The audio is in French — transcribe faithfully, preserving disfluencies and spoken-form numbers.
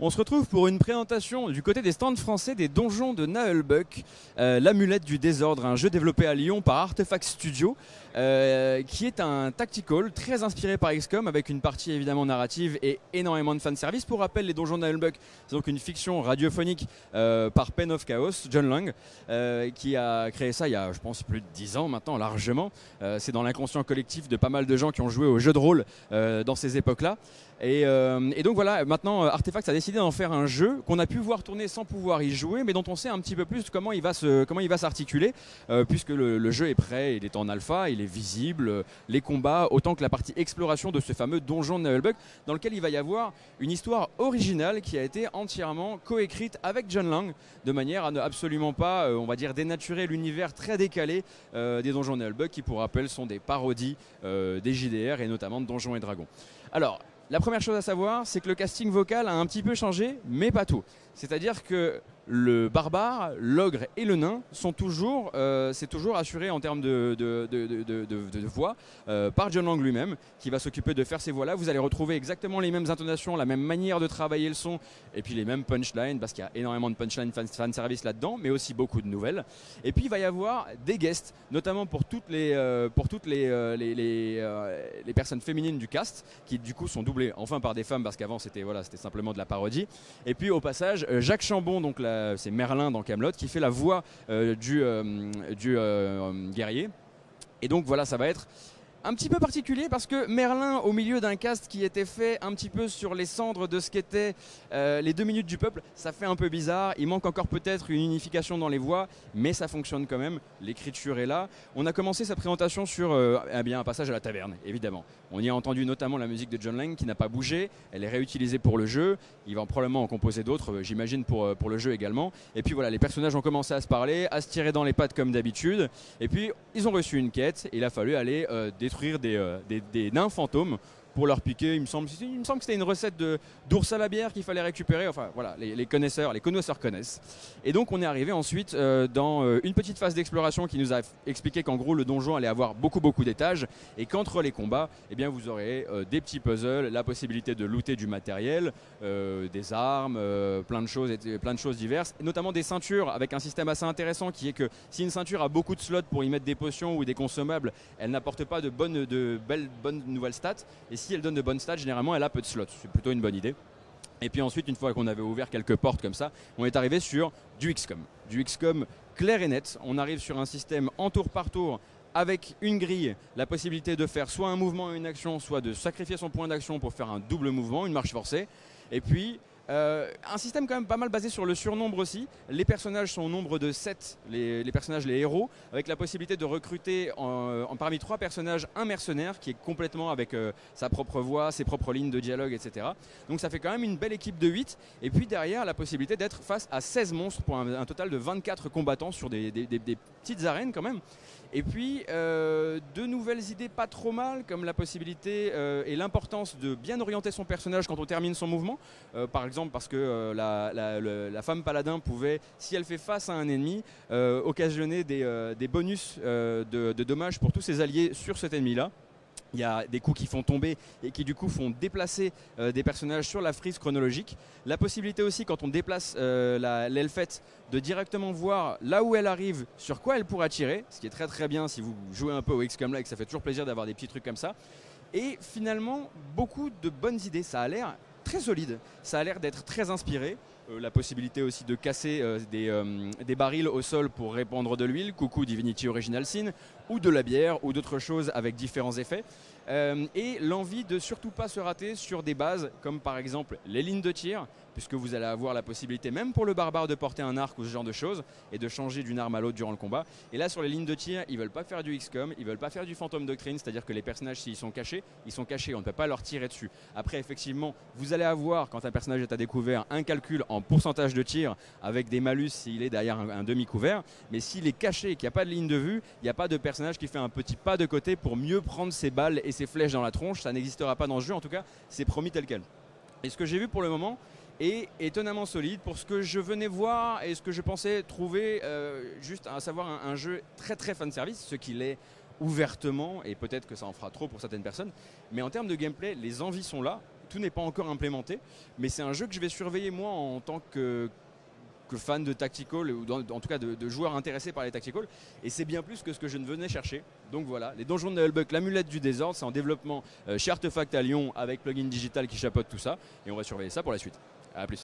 On se retrouve pour une présentation du côté des stands français des donjons de Naheulbeuk, euh, l'amulette du désordre, un jeu développé à Lyon par Artefact Studio, euh, qui est un tactical très inspiré par X COM avec une partie évidemment narrative et énormément de fanservice. Pour rappel, les donjons de Naheulbeuk, c'est donc une fiction radiophonique euh, par Pen of Chaos, John Lang, euh, qui a créé ça il y a, je pense, plus de dix ans maintenant, largement. Euh, c'est dans l'inconscient collectif de pas mal de gens qui ont joué au jeu de rôle euh, dans ces époques-là. Et, euh, et donc voilà, maintenant Artefact a décidé d'en faire un jeu qu'on a pu voir tourner sans pouvoir y jouer, mais dont on sait un petit peu plus comment il va se, comment il va s'articuler, euh, puisque le, le jeu est prêt, il est en alpha, il est visible, euh, les combats, autant que la partie exploration de ce fameux donjon de Naheulbeuk, dans lequel il va y avoir une histoire originale qui a été entièrement coécrite avec John Lang, de manière à ne absolument pas, euh, on va dire, dénaturer l'univers très décalé euh, des donjons de Naheulbeuk, qui pour rappel sont des parodies euh, des J D R et notamment de Donjons et Dragons. Alors, la première chose à savoir, c'est que le casting vocal a un petit peu changé, mais pas tout. C'est-à-dire que le barbare, l'ogre et le nain sont toujours, euh, c'est toujours assuré en termes de, de, de, de, de, de, de voix euh, par John Lang lui-même, qui va s'occuper de faire ces voix-là. Vous allez retrouver exactement les mêmes intonations, la même manière de travailler le son, et puis les mêmes punchlines, parce qu'il y a énormément de punchlines fan, fan service là-dedans, mais aussi beaucoup de nouvelles. Et puis il va y avoir des guests, notamment pour toutes les, euh, pour toutes les, euh, les, les, euh, les personnes féminines du cast, qui du coup sont doublées enfin par des femmes, parce qu'avant c'était voilà, c'était simplement de la parodie. Et puis au passage, Jacques Chambon, donc la c'est Merlin dans Kaamelott, qui fait la voix euh, du, euh, du euh, guerrier. Et donc voilà, ça va être un petit peu particulier parce que Merlin, au milieu d'un cast qui était fait un petit peu sur les cendres de ce qu'étaient euh, les deux minutes du peuple, ça fait un peu bizarre. Il manque encore peut-être une unification dans les voix, mais ça fonctionne quand même. L'écriture est là. On a commencé sa présentation sur euh, eh bien, un passage à la taverne, évidemment. On y a entendu notamment la musique de John Lang qui n'a pas bougé. Elle est réutilisée pour le jeu. Il va probablement en composer d'autres, j'imagine, pour, pour le jeu également. Et puis voilà, les personnages ont commencé à se parler, à se tirer dans les pattes comme d'habitude. Et puis, ils ont reçu une quête. Et il a fallu aller euh, détruire des, euh, des, des nains fantômes pour leur piquer. Il me semble, il me semble que c'était une recette de, d'ours à la bière qu'il fallait récupérer. Enfin voilà, les, les connaisseurs, les connaisseurs connaissent. Et donc on est arrivé ensuite euh, dans euh, une petite phase d'exploration qui nous a expliqué qu'en gros le donjon allait avoir beaucoup beaucoup d'étages et qu'entre les combats, eh bien, vous aurez euh, des petits puzzles, la possibilité de looter du matériel, euh, des armes, euh, plein de choses, et, plein de choses diverses, et notamment des ceintures avec un système assez intéressant qui est que si une ceinture a beaucoup de slots pour y mettre des potions ou des consommables, elle n'apporte pas de bonnes, de belles, bonnes nouvelles stats. Et si elle donne de bonnes stats, généralement elle a peu de slots. C'est plutôt une bonne idée. Et puis ensuite, une fois qu'on avait ouvert quelques portes comme ça, on est arrivé sur du X COM. Du X COM clair et net. On arrive sur un système en tour par tour avec une grille, la possibilité de faire soit un mouvement et une action, soit de sacrifier son point d'action pour faire un double mouvement, une marche forcée. Et puis, Euh, un système quand même pas mal basé sur le surnombre aussi. Les personnages sont au nombre de sept, les, les personnages, les héros, avec la possibilité de recruter en, en parmi trois personnages un mercenaire qui est complètement avec euh, sa propre voix, ses propres lignes de dialogue, et cetera. Donc ça fait quand même une belle équipe de huit. Et puis derrière, la possibilité d'être face à seize monstres pour un, un total de vingt-quatre combattants sur des, des, des, des petites arènes quand même. Et puis, euh, deux nouvelles idées pas trop mal, comme la possibilité euh, et l'importance de bien orienter son personnage quand on termine son mouvement. Euh, par exemple, parce que euh, la, la, la, la femme paladin pouvait, si elle fait face à un ennemi, euh, occasionner des, euh, des bonus euh, de, de dommages pour tous ses alliés sur cet ennemi-là. Il y a des coups qui font tomber et qui du coup font déplacer euh, des personnages sur la frise chronologique. La possibilité aussi quand on déplace euh, la, l'elfette de directement voir là où elle arrive, sur quoi elle pourra tirer, ce qui est très très bien si vous jouez un peu au X COM là et que ça fait toujours plaisir d'avoir des petits trucs comme ça. Et finalement, beaucoup de bonnes idées, ça a l'air très solide, ça a l'air d'être très inspiré. Euh, la possibilité aussi de casser euh, des, euh, des barils au sol pour répandre de l'huile, coucou Divinity Original Sin, ou de la bière, ou d'autres choses avec différents effets. Euh, et l'envie de surtout pas se rater sur des bases comme par exemple les lignes de tir, puisque vous allez avoir la possibilité même pour le barbare de porter un arc ou ce genre de choses et de changer d'une arme à l'autre durant le combat. Et là sur les lignes de tir, ils veulent pas faire du X COM, ils veulent pas faire du Phantom Doctrine, c'est-à-dire que les personnages s'ils sont cachés, ils sont cachés, on ne peut pas leur tirer dessus. Après effectivement, vous allez avoir quand un personnage est à découvert un calcul en pourcentage de tir avec des malus s'il est derrière un, un demi-couvert, mais s'il est caché et qu'il n'y a pas de ligne de vue, il n'y a pas de personnage qui fait un petit pas de côté pour mieux prendre ses balles et ses flèches dans la tronche, ça n'existera pas dans ce jeu, en tout cas c'est promis tel quel. Et ce que j'ai vu pour le moment est étonnamment solide pour ce que je venais voir et ce que je pensais trouver, euh, juste à savoir un, un jeu très très fanservice, ce qu'il est ouvertement, et peut-être que ça en fera trop pour certaines personnes, mais en termes de gameplay, les envies sont là. tout n'est pas encore implémenté, mais c'est un jeu que je vais surveiller moi en tant que, que fan de tactical, ou dans, en tout cas de, de joueurs intéressés par les tactical, et c'est bien plus que ce que je ne venais chercher. Donc voilà, les donjons de Nullbuck, l'amulette du désordre, c'est en développement euh, chez Artefact à Lyon avec Plugin Digital qui chapeaute tout ça, et on va surveiller ça pour la suite. A plus.